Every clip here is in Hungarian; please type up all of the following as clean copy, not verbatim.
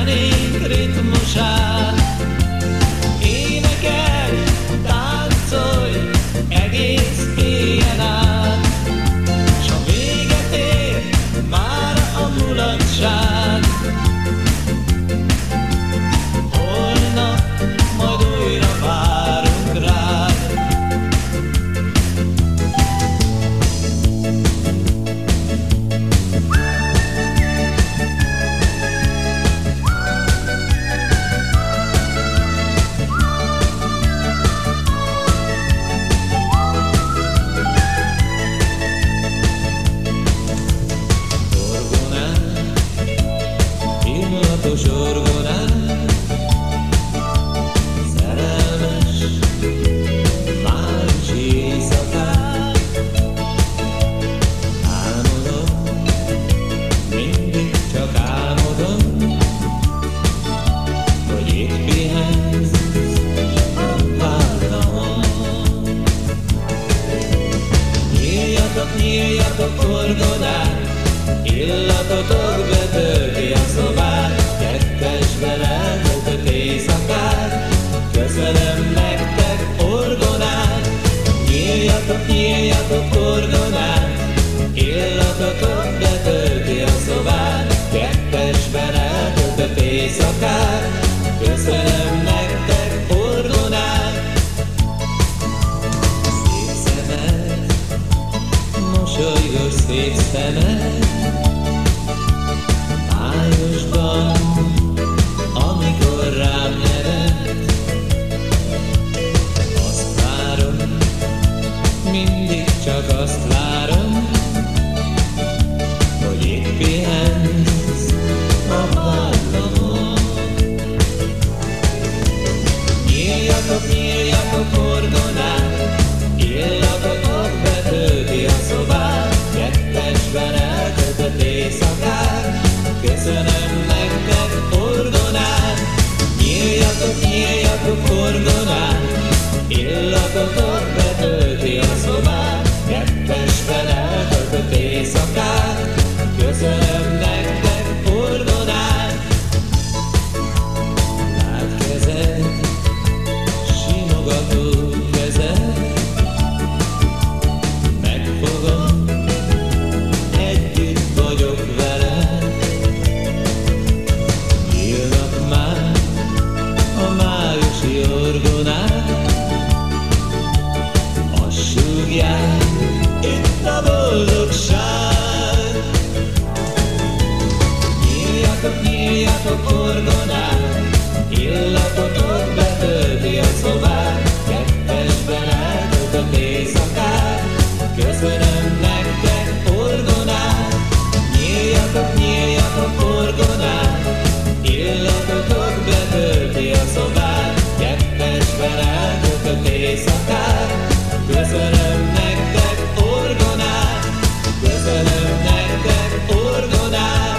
zenénk ritmusát. Énekelj, táncolj egész éjjel át, s a véget ér már a mulatság. Holnap majd újra várunk rád. Illatos orgonát, szerelmes májusi éjszakát. Álmodom, mindig csak álmodom, hogy itt pihensz a vállamon. Nyíljatok, nyíljatok orgonát, illatotok betölti a szobát. Kettesben eltöltött éjszakát, köszönöm nektek orgonát. Nyíljatok, nyíljatok orgonát, illatotok betölti a szobát. Kettesben eltöltött éjszakát, köszönöm nektek orgonát. Szép szemed, mosolygós szép szemed, májusban, amikor rám nevet. Azt várom, mindig csak azt várom, hogy itt pihensz a vállamon. Nyíljatok, nyíljatok orgonát, illatotok betölti a szobát. Kettesben eltöltött éjszakát, köszönöm nektek orgonát. Nyíljatok, nyíljatok orgonát, illatotok betölti a szobát. Kettesben eltöltött éjszakát, köszönöm nektek orgonát. Lát kezed, simogató kezed, megfogom, együtt vagyok veled. Nyílnak már a májusi orgonák, azt súgják, itt a boldogság. Nyíljatok, nyíljatok orgonát, illatotok betölti a szobát. Kettesben eltöltött éjszakát, köszönöm nektek orgonát. Nyíljatok, nyíljatok orgonát, illatotok betölti a szobát. Kettesben eltöltött éjszakát, köszönöm nektek orgonát. Köszönöm nektek orgonát.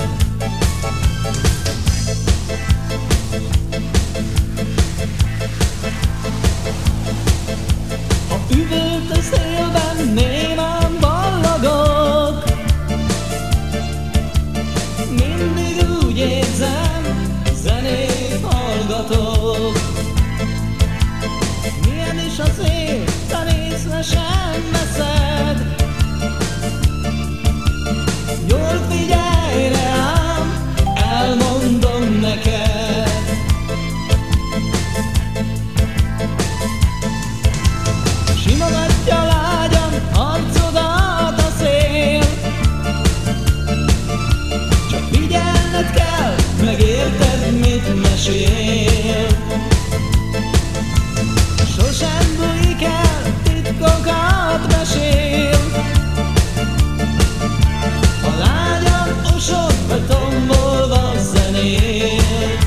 Ha üvölt a szélben, némán ballagok, mindig úgy érzem, zenét hallgatok. Milyen is a szél, te észre sem veszed. Jól figyelj rám, elmondom neked. Simogatja lágyan arcodat a szél, csak figyelned kell, megérted, mit mesél. Sosem bújik el, titkokat mesél. A lágyan osod, vagy tombolva zenél.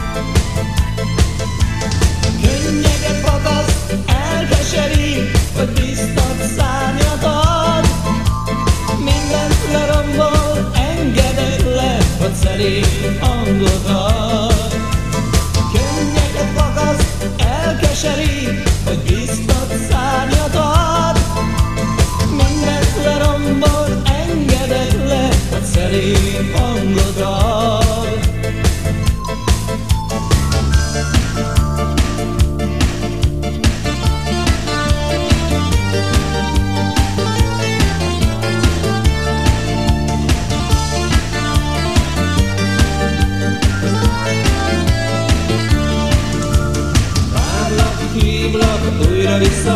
Könnyeket fakaszt, elkeserít, vagy biztat szárnyat ad. Mindent lerombol, engedetlen, hogy szerint hangot ad.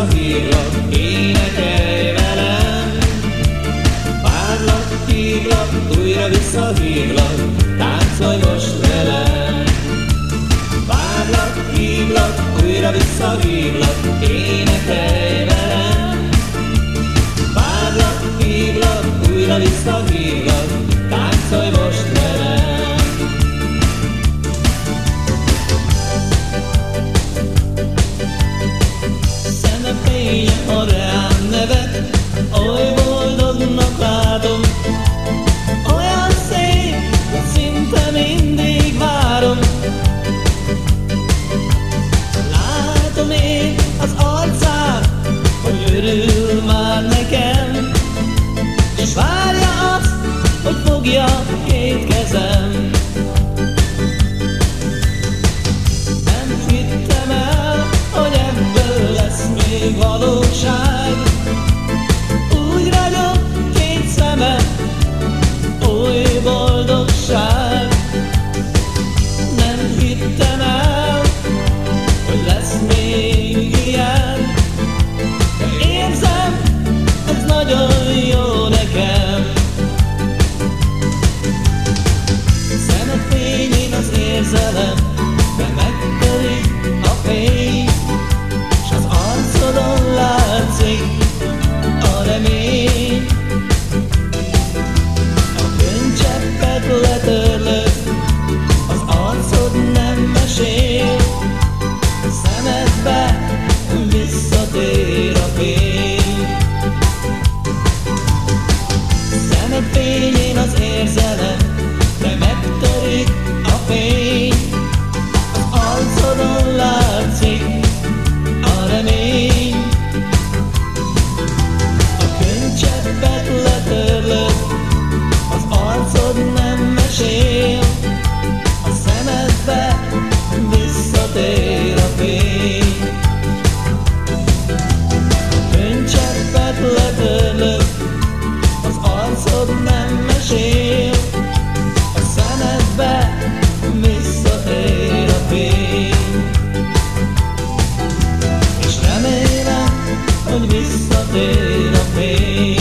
visszahívlak, énekelj velem. Várlak, hívlak, újra visszahívlak, táncolj most velem. Várlak, hívlak, újra visszahívlak, énekelj velem. Várlak, hívlak, újra visszahívlak, táncolj most velem. Szeme fénye ad rám nevet, oly boldognak látom. Olyan szép, szinte mindig várom. Látom én az arcát, hogy örül már nekem, és várja azt, hogy fogja két kezem. Nem hittem el, hogy ebből lesz még valóság. Úgy ragyog két szeme, oly boldogság. Nem hittem el, hogy lesz még ilyen, de érzem, ez nagyon jó nekem. Szemed fényén az érzelem, de megtörik a fény, s az arcodon látszik a remény. A könycseppet letörlök, az arcod nem mesél, szemedbe visszatér a fény. Szemed fényén az érzelem, de megtörik a fény, az arcodon látszik a remény. A könycseppet letörlök, az arcod nem mesél, a szemedbe visszatér a fény. A könycseppet letörlök, az arcod nem mesél, a szemedbe visszatér a fény. És remélem, hogy visszatér a fény.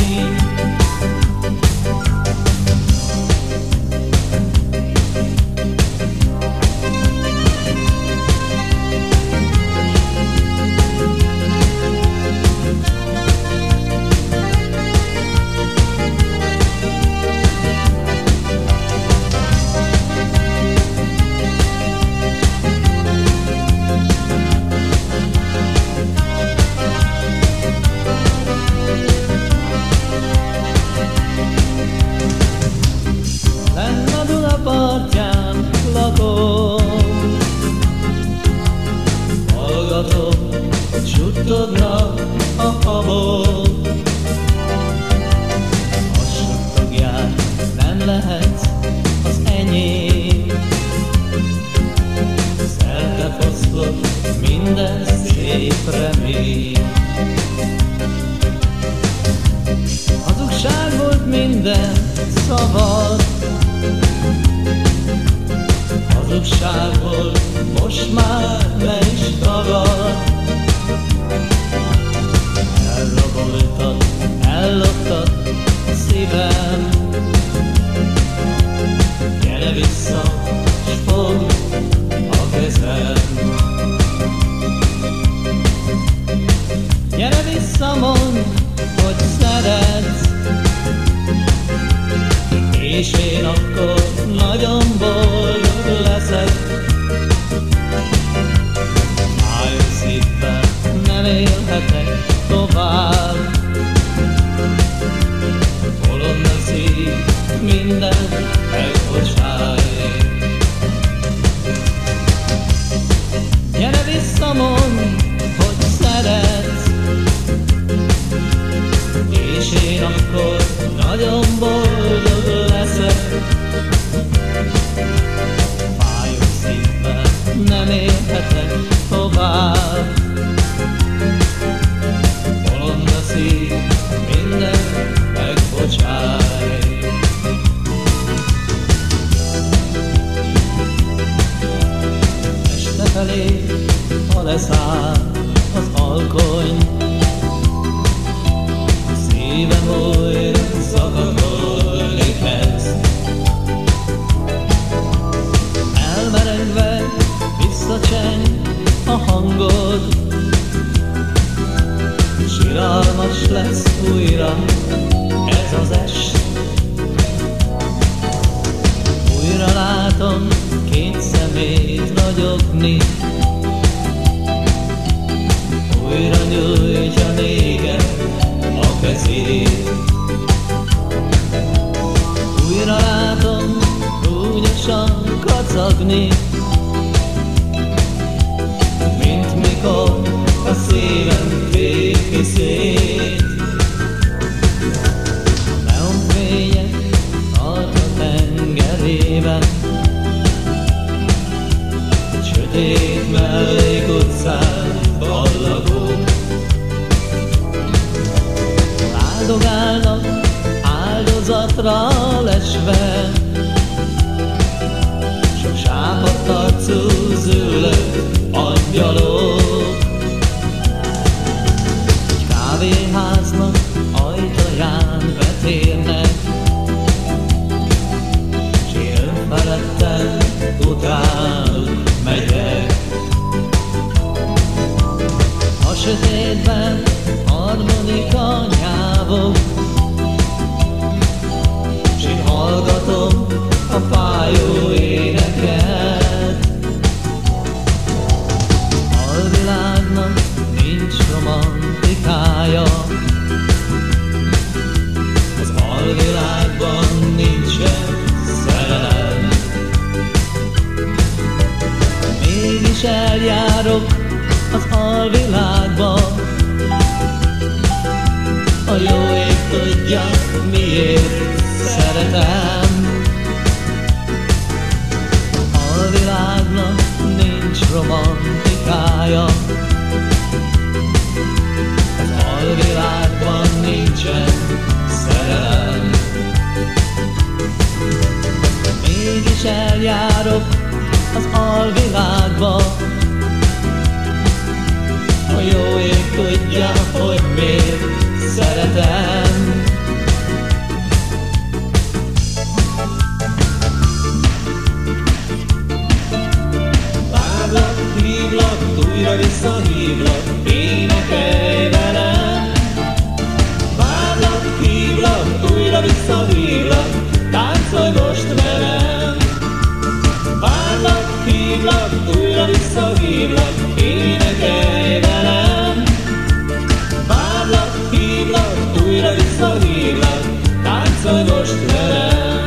Lenn a Duna partján lakom, hallgatom, hogy suttognak a habok. Azt suttogják, nem lehetsz az enyém. Szerte foszlott minden szép remény. Hazugság volt minden szavad, hazugság volt, most már le is tagad. Elraboltad, elloptad szívem. Gyere vissza, s fogd a kezem. Gyere vissza, mondd, hogy szeretsz, és én akkor nagyon boldog leszek. Fájó szívvel nem élhetek tovább, bolond a szív, minden megbocsáj. Gyere vissza, mondd, hogy szeretsz, és én akkor nagyon boldog leszek. Fájó szívvel nem élhetek tovább, bolond a szív, minden megbocsáj. Este felé, ha leszáll az alkony, szívem újra szakakolni kezd. Elmerengve visszacseng a hangod, siralmas lesz újra ez az est. Újra látom két szemét ragyogni, újra nyújtja néked a kezét. Újra látom gúnyosan kacagni, mint mikor a szívem tépki szét. Neonfények tart a tengerében, sötét mellékutcán ballagók. Áldogálnak áldozatra lesve, sok sápadt arcú züllött angyalok. Egy kávéháznak ajtaján vetérnek, s én önfeledten utánuk megyek. A sötétben harmonika nyávog, s én hallgatom a fájó éneket. Alvilágnak nincs romantikája, az alvilágban nincsen szerelem. Mégis eljárok az alvilágba, a jó ég tudja, miért szeretem. Alvilágnak nincs romantikája, az alvilágban nincsen szerelem. Mégis eljárok az alvilágba, a jó ég tudja, hogy miért szeretem. Várlak, hívlak, újra visszahívlak, énekelj velem. Várlak, hívlak, újra visszahívlak, táncolj most velem. Várlak, hívlak, újra visszahívlak, énekelj velem. Várlak, hívlak, újra visszahívlak, táncolj most velem.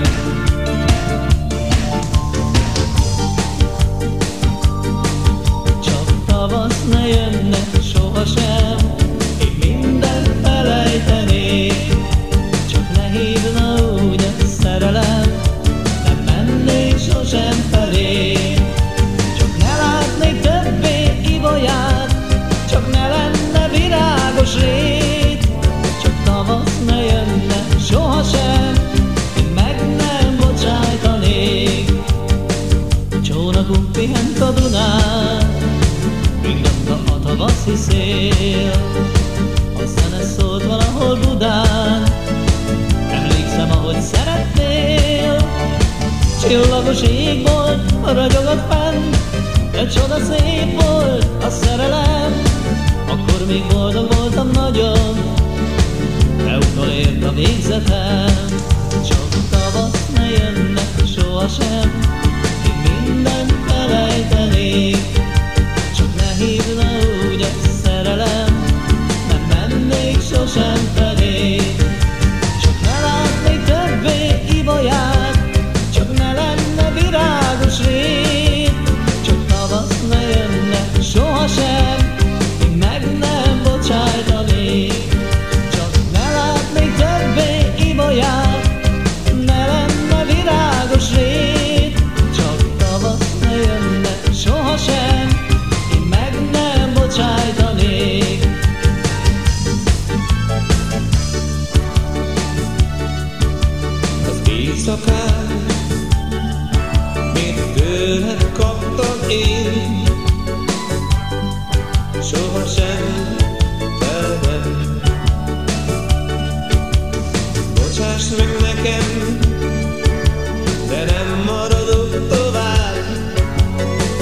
Csak tavasz ne jönne sohasem, én mindent felejtenék. Csak ne hívna úgy a szerelem, nem mennék sosem felé. Csak ne látnék többé ibolyát, csak ne lenne virágos rét. Csak tavasz ne jönne sohasem, én meg nem bocsájtanék. Csónakunk pihent a Dunán, ringatta a tavaszi szél. A zene szólt valahol Budán, emlékszem, ahogy szeretnél. Csillagos ég volt, ragyogott fenn, de csoda szép volt a szerelem. Akkor még boldog voltam nagyon, de utolért a végzetem. Csak tavasz ne jönne sohasem, én mindent felejtenék. Csak ne hívna úgy a szerelem, nem mennék sosem felé. Csak ne látnék többé ibolyát, csak ne lenne virágos rét. Csak tavasz ne jönne sohasem, én meg nem bocsájtanék. Csak ne látnék többé ibolyát, ne lenne virágos rét. Csak tavasz ne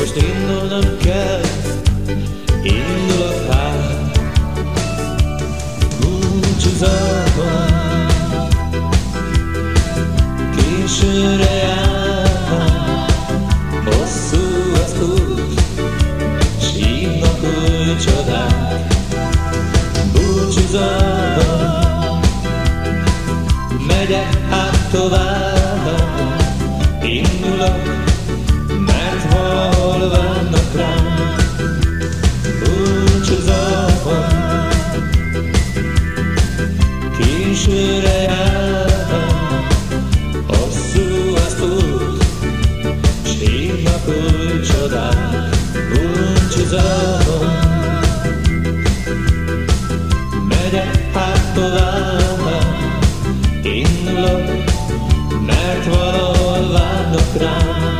most indulnom kell, indulok hát. Búcsúzom, későre járva, hosszú az út, s hívnak új csodák. Búcsúzom, megyek hát tovább, indulok, mert valahol várnak rám. Búcsúzom, későre járva, hosszú az út, s hívnak új csodák. Búcsúzom, megyek hát tovább, indulok, mert valahol várnak rám.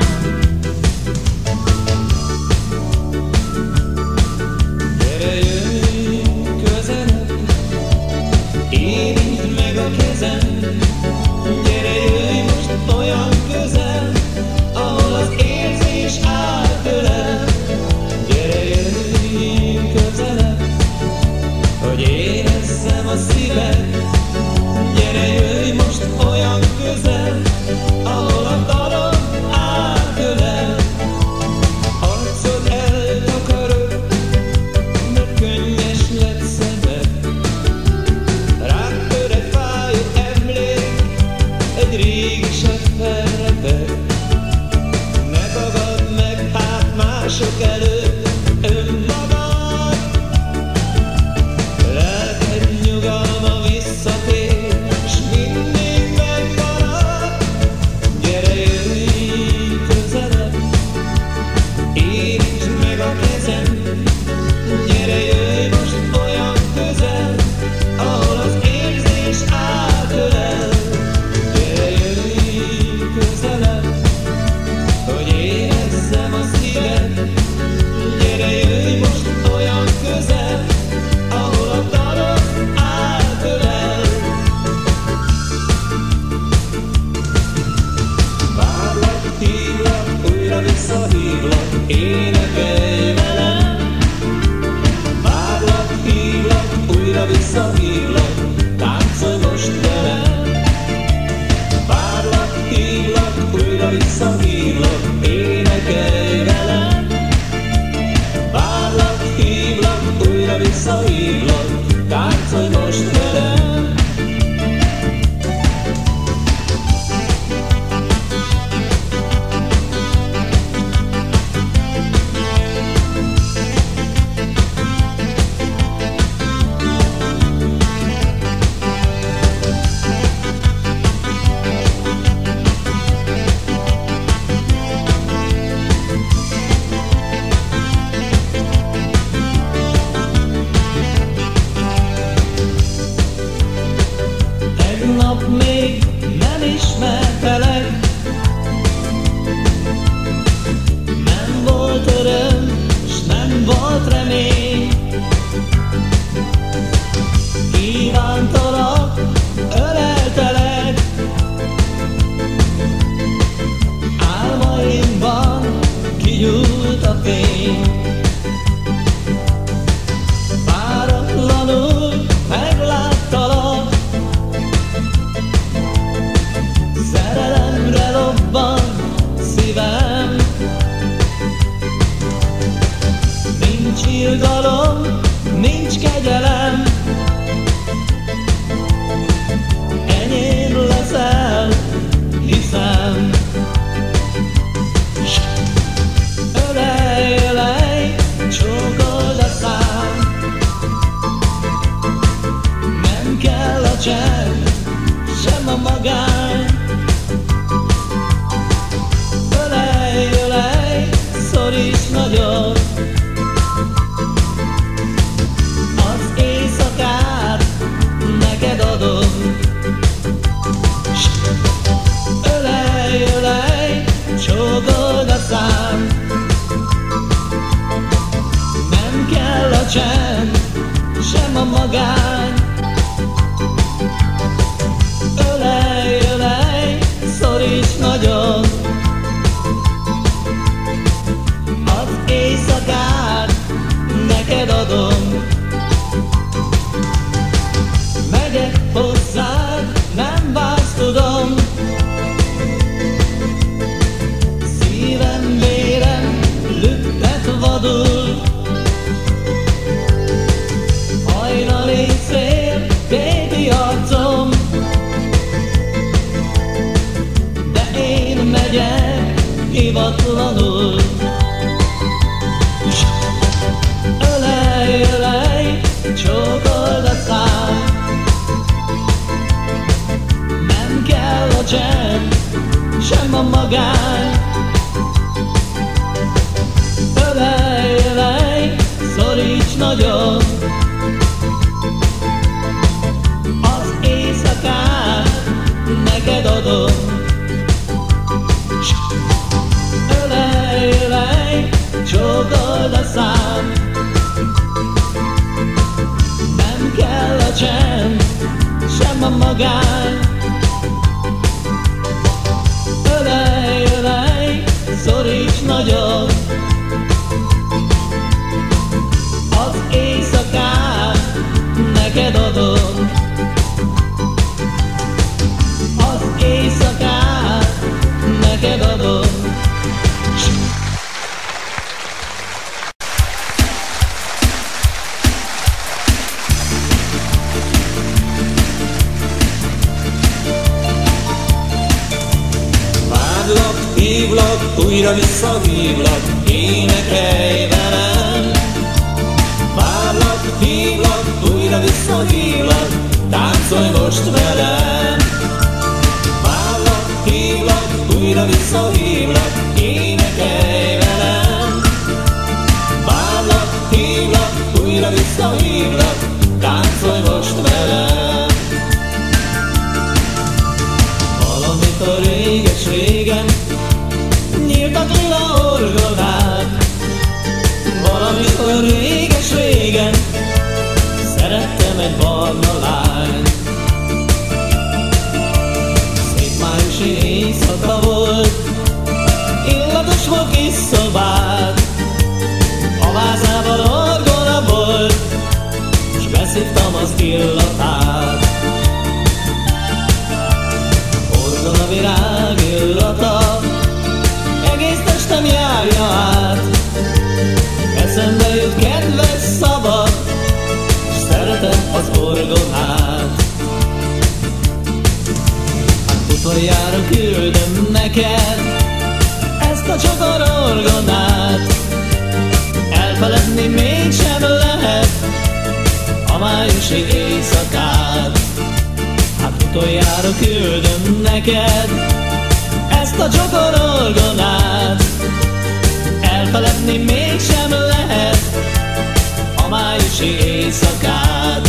Gyere, jöjj közelebb, érintsd meg a kezem. Gyere, jöjj most olyan közel, ahol az érzés áll tőlem. Gyere, jöjj közelebb, hogy érezzem a szíved. Gyere, jöjj most olyan közel, ahol a dalom áll tőlem. Arcod eltakarod, mert könnyes lett szemed. Rád tör egy fájó emlék, egy régi sebb felrepeg. Ne tagadd meg hát mások előtt önmagad, lelked nyugalma visszatér, s mindig megmarad. Gyere, jöjj közelebb, érintsd meg a kezem. Gyere, jöjj most olyan közel, ahol az érzés áll tőlem. Gyere, jöjj közelebb, hogy érezzem a szíved. Gyere, jöjj most olyan közel, ahol a dalom áll tőlem. Várlak, hívlak, újra visszahívlak, énekelj velem. Várlak, hívlak, újra visszahívlak, táncolj most velem. Várlak, hívlak, újra visszahívlak, énekelj velem. Várlak, hívlak, újra visszahívlak, táncolj most velem. Tegnap még nem ismertelek, nem volt öröm, s nem volt remény. Kívántalak, öleltelek, álmaimban kigyújt a fény. Váratlanul megláttalak, szerelemre lobban szívem. Nincs irgalom, nincs kegyelem, enyém leszel, hiszem. Ölelj, ölelj, csókold a szám, nem kell a csend, sem a magány. Ölelj, ölelj, szoríts nagyon, az neked adom. Megyek hozzád, nem vársz, tudom. Szívem, vérem, lüktet vadul. Hajnali szél, kéti arcom. De én megyek hivatlanul. Ölej, ölej, csókold a szám. Nem kell a csend, sem a magány. Ölej, ölej, szoríts nagyon. Az éjszakát neked adom. Ölej, ölej, csókold a szám. Nem kell a csend, sem a magány. Ölej, ölej, szoríts nagyon. Az éjszakát neked adom. Az éjszakát neked adom. Várlak, hívlak, újra visszahívlak, énekelj velem. Várlak, hívlak, újra visszahívlak, táncolj most velem. Várlak, hívlak, újra visszahívlak, énekelj velem. Várlak, hívlak, újra visszahívlak, táncolj most velem. Valamikor réges-régen nyíltak lila orgonák. Valamikor réges-régen szerettem egy barna lányt. Szép májusi éjszaka volt, illatos volt kis szobád. A vázában orgona volt, s beszívtam az illatát. Orgona virág illata egész testem járja át. Eszembe jut kedves szava, s szeretem az orgonát. Hát utoljára küldöm neked ezt a csokor orgonát. Elfeledni mégsem lehet a májusi éjszakát. Hát utoljára küldöm neked ezt a csokor orgonát. Elfeledni mégsem lehet a májusi éjszakát.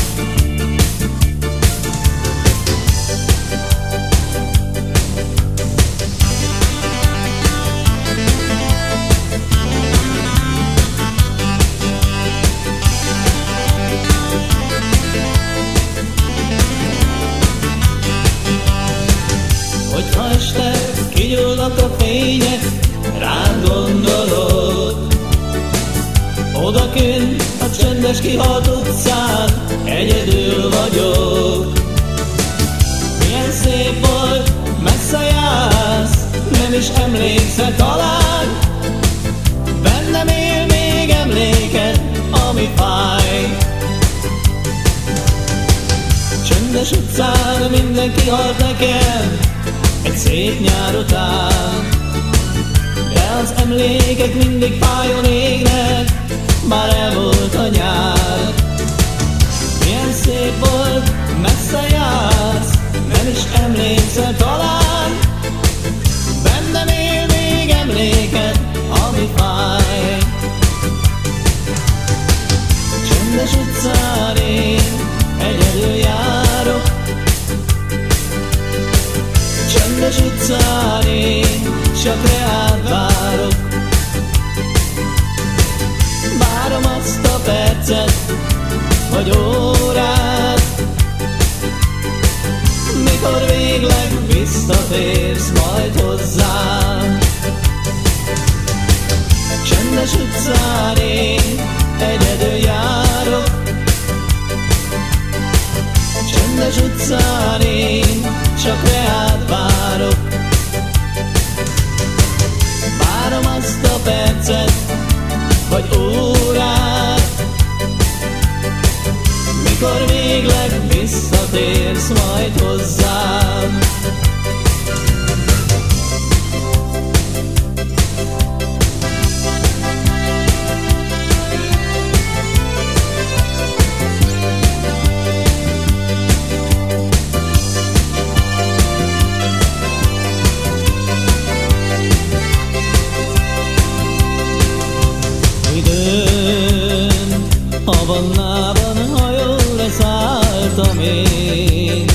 Hogyha este kigyullak a fények, rám gondolod. Odakint a csendes kihalt utcán egyedül vagyok. Milyen szép volt, messze jársz, nem is emlékszel talán. Bennem él még emléked, ami fáj. Csendes utcán mindenki halt nekem egy szép nyár után. De az emlékek mindig fájon égnek, már elmúlt a nyár. Milyen szép volt, messze jársz, nem is emlékszel talán. Bennem él még emléked, ami fáj. Csendes utcán én egyedül járok. Csendes utcán én csak reád várok. Várom azt a percet, vagy órát, mikor végleg visszatérsz majd hozzám. Csendes utcán én egyedül járok. Csendes utcán én csak reád várok. Várom azt a percet, vagy órát, mikor végleg visszatérsz majd hozzám. Időn Havannában hajóra szálltam én,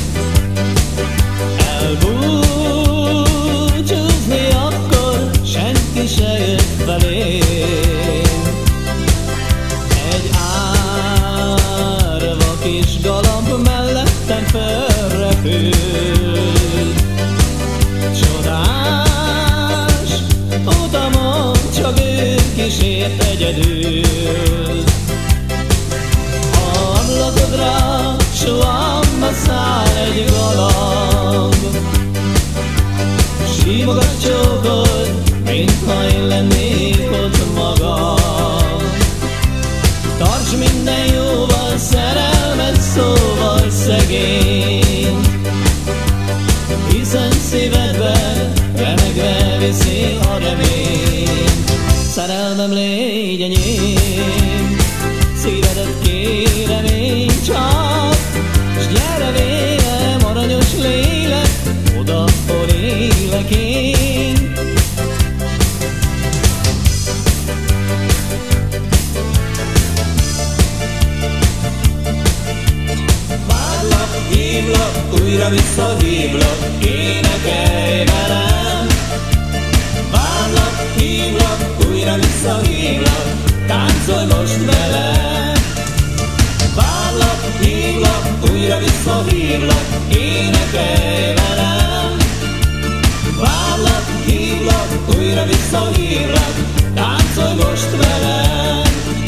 elbúcsúzni akkor senki se jött felém. Egy árva kis galamb mellettem felrepül, csodás utamon csak ő kísért egyedül. Ablakodra suhanva száll egy galamb, simogat csókod, mintha én lennék ott magam. Tarts minden jóval, szerelmet szóval szegény, hiszen szívedbe remegve viszi a remény. Szerelmem, légy enyém, szívedet kérem én csak, s gyere vélem, aranyos lélek, oda, hol élek én. Várlak, hívlak, újra visszahívlak, énekelj velem. Várlak, hívlak, újra visszahívlak, táncolj most velem. Várlak, hívlak, újra visszahívlak, énekelj velem. Várlak, hívlak, újra visszahívlak, táncolj most velem.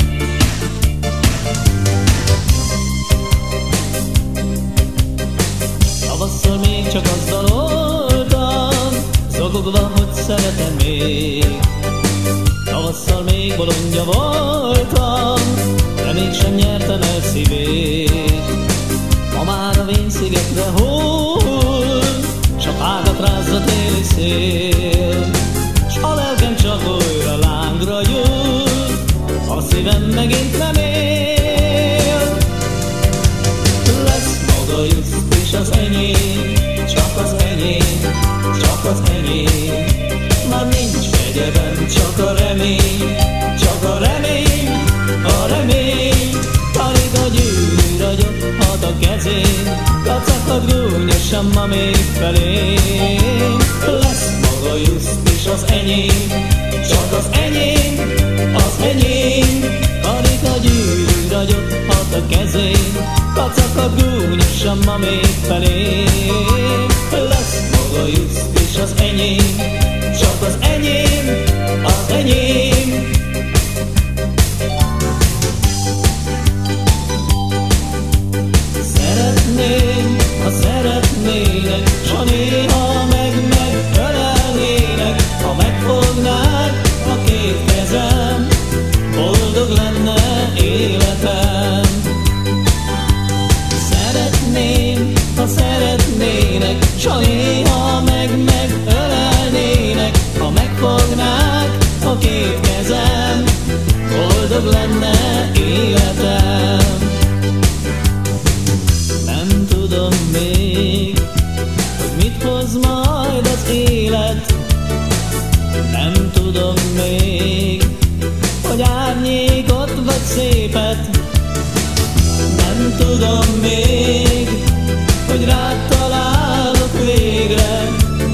Tavasszal még csak azt daloltam, zokogva, hogy szeretem még. Tavasszal még bolondja voltam, de mégsem nyertem el szívét. Ma már a Vén-szigetre hull, csak ágat rázza téli szél, s a lelkem csak újra lángra gyúl, a szívem megint nem él. Lesz maga just és az enyém, csak az enyém, csak az enyém. Már nincs egyebem, csak a remény, csak a remény, a remény. Alig a gyűrű ragyoghat a kezén, kacaghat gúnyosan ma még felém. Lesz maga just és az enyém, csak az enyém, az enyém. Alig a gyűrű ragyoghat a kezén, kacaghat gúnyosan ma még felém. Lesz maga just és az enyém, csak az enyém, az enyém. Szeretném, ha szeretnének, s ha néha megölelnének, ha megfognák a két kezem, boldog lenne életem. Szeretném, ha szeretnének, s ha néha megölelnének, ha megfognák a két kezem, boldog lenne életem. Nem tudom még, hogy mit hoz majd az élet. Nem tudom még, hogy árnyékot vagy szépet. Nem tudom még, hogy rád találok végre.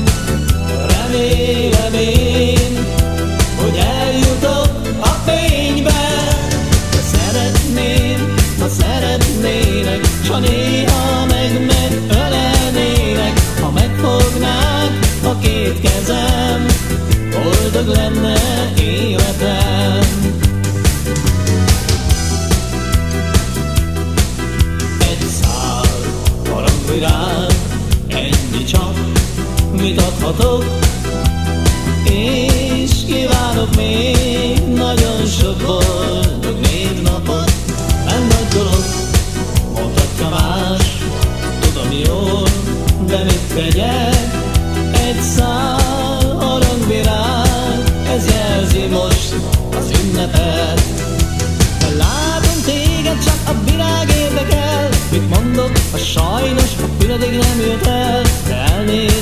Remélem én, hogy eljutok a fénybe. Szeretném, ha szeretnének, s ha néha megölelnének, ha megfognák a két kezem, boldog lenne életem.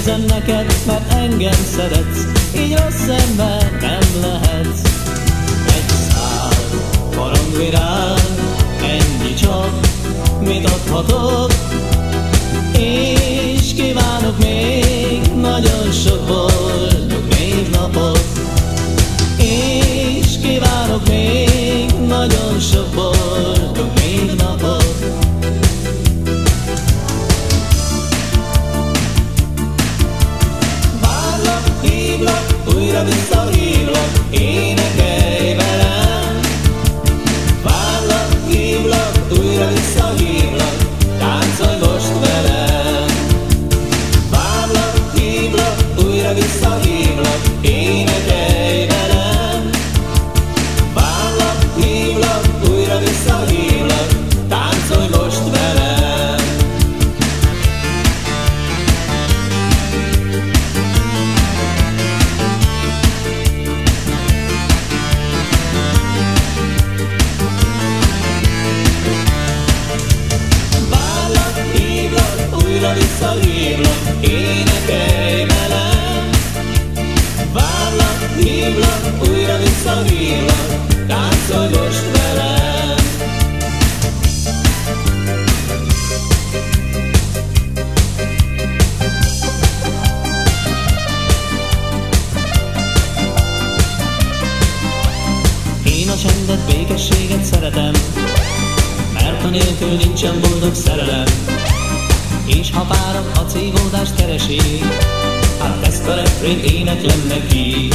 érzem neked, mert engem szeretsz, így rossz ember nem lehetsz. Egy szál barangvirág, ennyi csak, mit adhatok, és kívánok még nagyon sok boldog névnapot, és kívánok még nagyon sok boldog névnapot. Várlak, hívlak, újra visszahívlak, énekelj velem. Várlak, hívlak, újra visszahívlak, táncolj most velem. Várlak, hívlak, újra visszahívlak, énekelj velem. Várlak, hívlak, újra visszahívlak, táncolj most velem. Várlak, hívlak, újra visszahívlak, énekelj velem. Várlak, hívlak, újra visszahívlak, táncolj most velem. Én a csendet, békességet szeretem, mert a nélkül nincsen boldog szerelem. És ha párom a cégoldást keresi, hát ezt a refrént éneklem neki.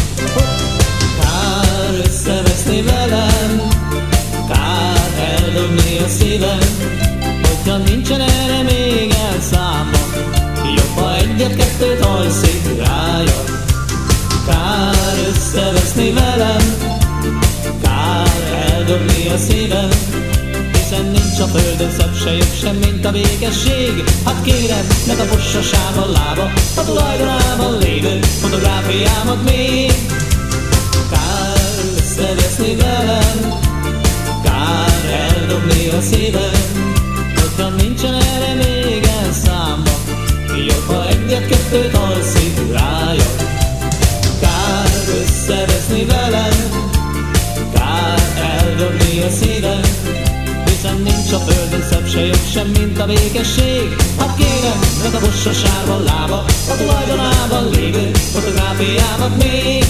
Kár összeveszni velem, kár eldobni a szívem, hogyha nincsen erre még elszámba, jobb, ha egyet-kettőt alszik rája. Kár összeveszni velem, kár eldobni a szívem, hiszen nincs a földön szebb se jobb sem, mint a békesség. Hát kérem, ne tapossa sám a lába a tulajdonában lévő fotográfiámat még. Kár összeveszni velem, kár eldobni a szívem, hogyha nincsen erre még elszámba, jobb, ha egyet-kettőt alszik rája. Kár összeveszni velem, kár eldobni a szívem, hiszen nincs a földön szebb se jobb sem, mint a békesség. Hát kérem, ne tapossa sárba lába a tulajdonában lévő fotográfiámat még.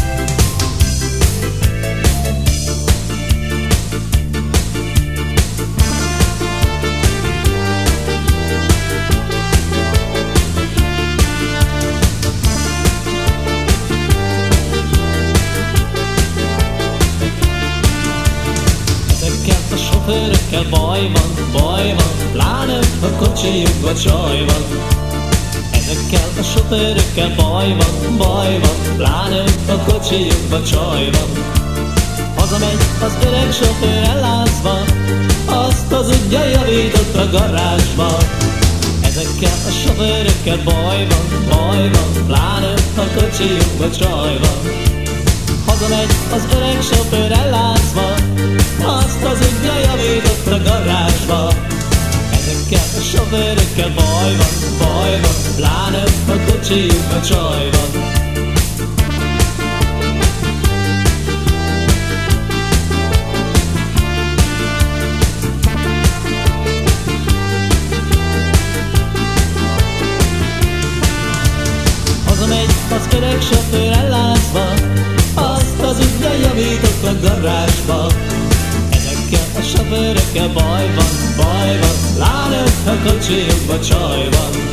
Sofőrökkel baj van, pláne a kocsijukba csaj van. Ezekkel a sofőrökkel baj van, pláne a kocsijukba csaj van. Hazamegy az öreg sofőr ellázva, azt hazudja, javított a garázsba. Ezekkel a sofőrökkel baj van, pláne a kocsijukba csaj van. Hazamegy az öreg sofőr ellázva, azt hazudja, javított a garázsba. Ezekkel a sofőrökkel baj van, pláne a kocsijukba csaj van. Hazamegy az öreg sofőr ellázva, azt hazudja, javított a garázsba. Ezekkel a sofőrökkel baj van, pláne a kocsijukba csaj van.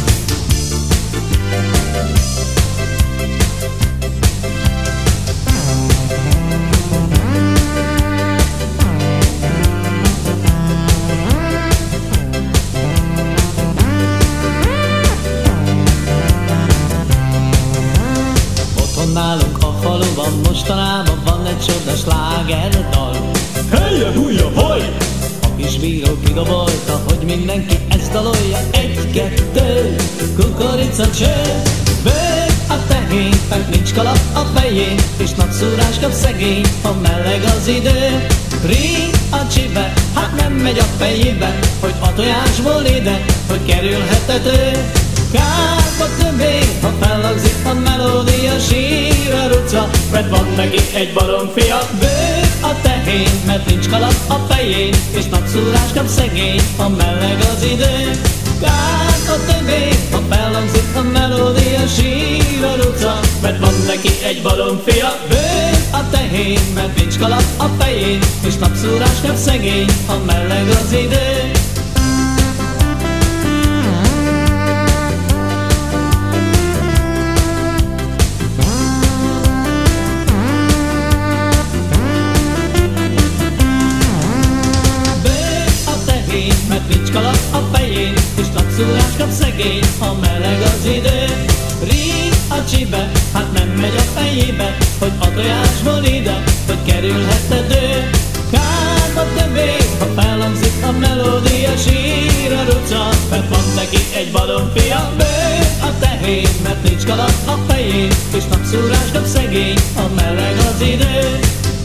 Nálunk a faluban mostanában van egy csodás slágerdal. Helye, hújja, haj! A kisbíró kidobolta, hogy mindenki ezt dalolja. Egy-kettő, kukoricacső, bőg a tehénnek, nincs kalap a fején, és napszúrás kap szegény, ha meleg az idő. Rí a csibe, hát nem megy a fejébe, hogy a tojásból ide, hogy kerülhetető. Kárba többé, ha fellangzik a melódia, sír a ruca, mert van neki egy baromfia. Bő a tehén, mert nincs kalap a fején, és napszúrás kap szegény, ha meleg az idő. Kárba többé, ha fellangzik a melódia, sír a ruca, mert van neki egy baromfia. Bő a tehén, mert nincs kalap a fején, és napszúrás kap szegény, ha meleg az idő. Mert nincs kalap a fején, és napszúrás kap szegény, ha meleg az idő. Ríg a csibe, hát nem megy a fejébe, hogy a tojásból ide, hogy kerülhette dő. Kárba többé, ha fellangzik a melódia, sír a ruca, mert van neki egy baromfia. Bő a tehén, mert nincs kalap a fején, és napszúrás kap szegény, ha meleg az idő.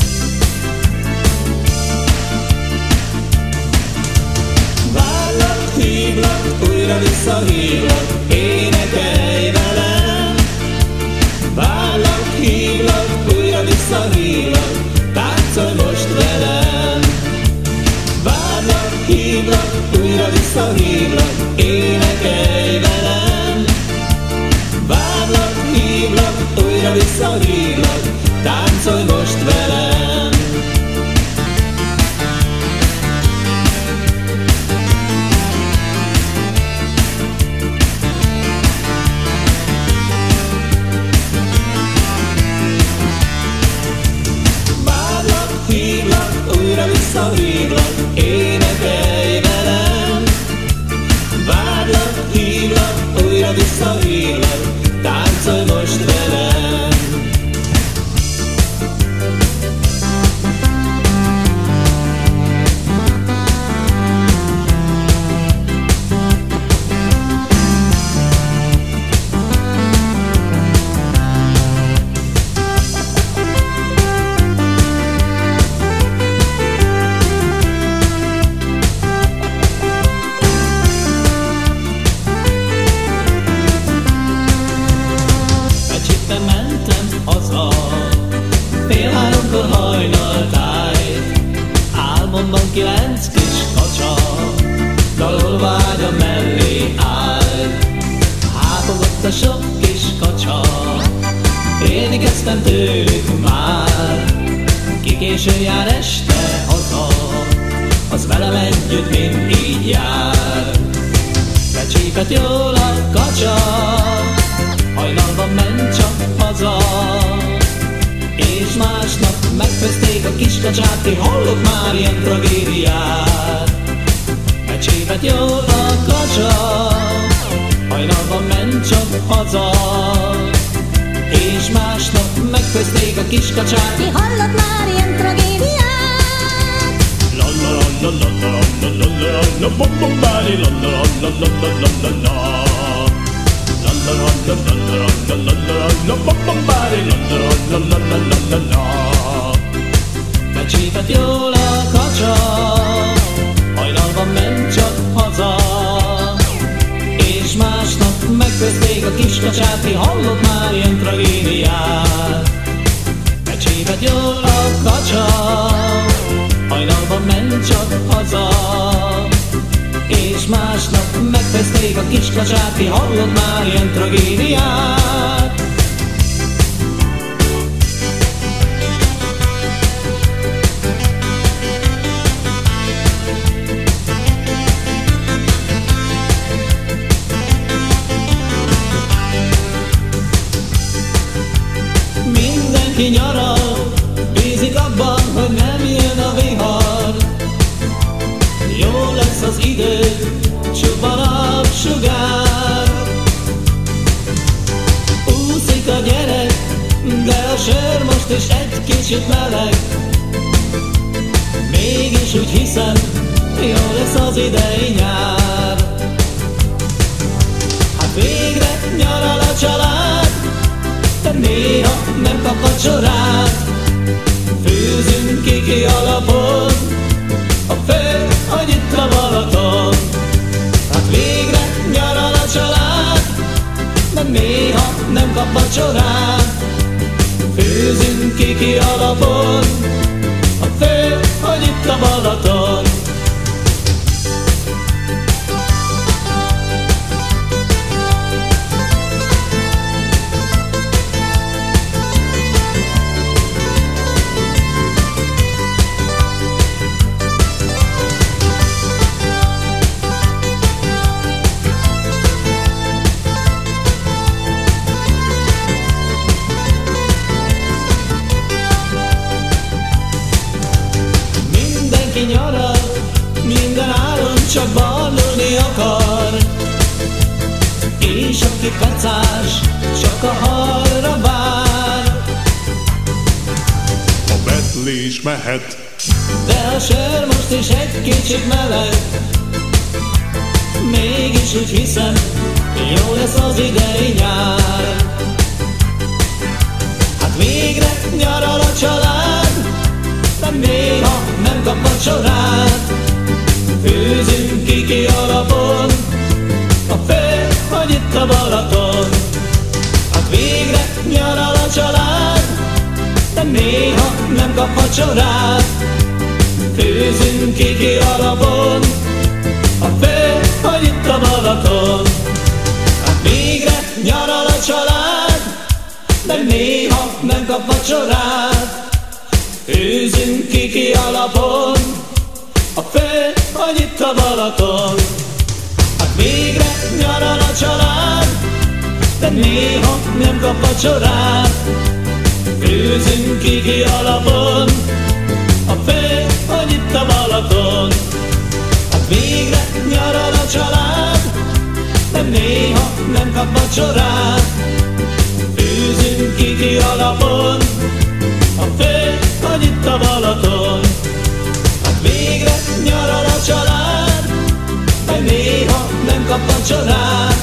Hívlak, újra visszahívlak, énekelj velem. Várlak, hívlak, újra visszahívlak, táncolj most velem. Várlak, hívlak, újra visszahívlak, énekelj velem. Várlak, hívlak, újra visszahívlak, táncolj most velem. Visszahívlak, énekelj velem. Várlak, hívlak, újra visszahívlak, táncolj most velem. Fél háromkor hajnaltájt, álmomban 9 kis kacsa, dalolva ágya mellé állt. Hábogott a sok kis kacsa, félni kezdtem tőlük már. Ki későn jár este haza, az velem együtt mindig jár. Becsípett jól a kacsa, hajnalban ment csak haza, és másnap megfőzték a kis kacsát. Ti hallott már ilyen tragédiát? Becsípett jól a kacsa, hajnalban ment csak haza, és másnap megfőzték a kis kacsát. Ti hallott már ilyen tragédiát? La la la la la la la la la bombomбари la la la la la la la la la la la la la la la bombomбари la la la la la la la la. Becsípett jól a kacsa, hajnalban ment csak haza, és másnap megfőzték a kis kacsát. Ti hallott már ilyen tragédiát? Becsípett jól a kacsa, hajnalban ment csak haza, és másnap megfőzték a kis kacsát. Ti hallott már ilyen tragédiát? Mindenki nyaral, bízik abban, hogy nem jön a vihar. Jó lesz az idő, csupa napsugár. Úszik a gyerek, de a sör most is egy kicsit meleg. Mégis úgy hiszem, jó lesz az idei nyár. Hát végre nyaral a család, de néha nem kap vacsorát. Főzünk ki alapon, a föld, hogy itt a Balaton. Hát végre nyaral a család, kap vacsorát. Főzünk kiki alapon, a fő, hogy itt a Balaton. Nyaral, minden áron csak ballulni akar, és aki pecás, csak a halra vár. A betlés mehet, de a sör most is egy kicsit meleg, mégis úgy hiszem, jó lesz az idei nyár. Hát végre nyaral a család, de néha nem kap vacsorát. Főzünk kiki alapon, a fő, hogy itt a Balaton. Hát végre nyaral a család, de néha nem kap vacsorát. Főzünk kiki alapon, a fő, hogy itt a Balaton. Hát végre nyaral a család, de néha nem kap vacsorát. Főzünk kiki alapon, a fő, hogy itt a Balaton. Hát végre nyaral a család, de néha nem kap vacsorát. Főzünk kiki alapon, a fő, hogy itt a Balaton. Hát végre nyaral a család, de néha nem kap vacsorát. Főzünk kiki alapon, a fő, hogy itt a Balaton. Hát végre nyaral a család, de néha nem kap vacsorát.